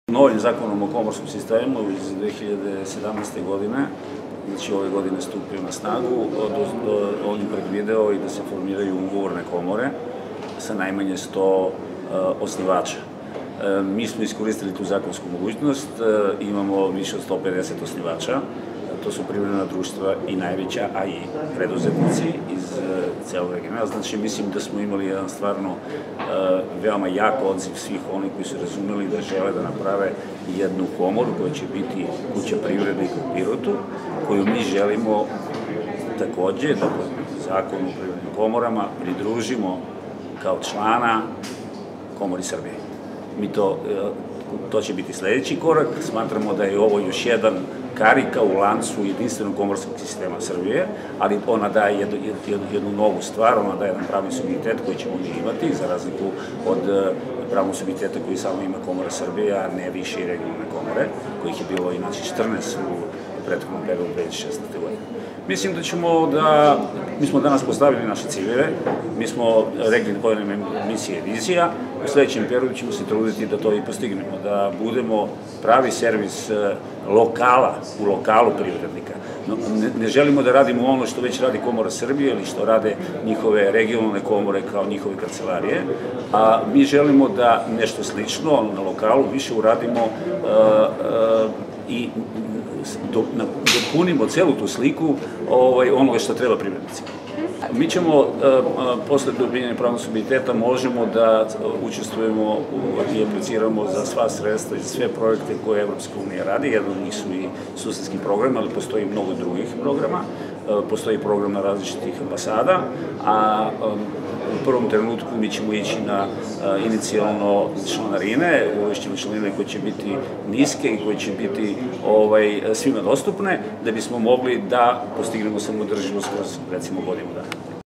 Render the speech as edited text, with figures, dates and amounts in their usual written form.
Novim zakonom o komorskom sistemu iz 2017. godine, znači ove godine stupio na snagu, on je predvideo i da se formiraju ugovorne komore sa najmanje 100 osnivača. Mi smo iskoristili tu zakonsku mogućnost, imamo više od 150 osnivača, to su privredna društva i najveća, a i preduzetnici iz celog regiona. Znači, mislim da smo imali jedan stvarno veoma jak odziv svih onih koji su razumeli da žele da naprave jednu komoru koja će biti kuća privrednika u Pirotu, koju mi želimo takođe da zakon o privrednim komorama pridružimo kao člana Komori Srbije. To će biti sledeći korak. Smatramo da je ovo još jedan karika u lancu jedinstvenog komorskog sistema Srbije, ali ona daje jednu novu stvar, ona daje jedan pravni subjektivitet koji ćemo mi imati, za razliku od pravnog subjektiviteta koji samo ima Komora Srbije, a ne više i regionalne komore, kojih je bilo inače 14 u prethodnom periodu 2016. godine. Mislim da mi smo danas postavili naše ciljeve, mi smo rekli koja nam je misija i vizija, u sledećem periodu ćemo se truditi da to i postignemo, da budemo pravi servis lokala, u lokalu privrednika. Ne želimo da radimo ono što već radi Komora Srbije ili što rade njihove regionalne komore kao njihove kancelarije, a mi želimo da nešto slično na lokalu više uradimo i dopunimo celu tu sliku onoga što treba privrednicima. Mi ćemo, posle dobijenja pravnog subjektiviteta, možemo da učestvujemo i apliciramo za sva sredstva i za sve projekte koje Evropska unija radi. Jedan od njih su i susedski programi, ali postoji mnogo drugih programa. Postoji program na različitih ambasada, a u prvom trenutku mi ćemo ići na inicijalno članarine, uvešćemo članarine koje će biti niske i koje će biti svima dostupne, da bismo mogli da postignemo samoodrživost kroz, recimo, godinu dana.